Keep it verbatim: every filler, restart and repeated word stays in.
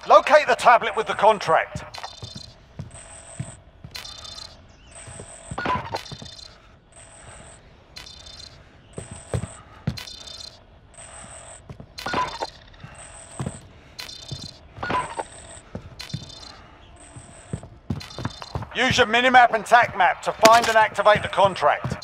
Locate the tablet with the contract. Use your minimap and tac map to find and activate the contract.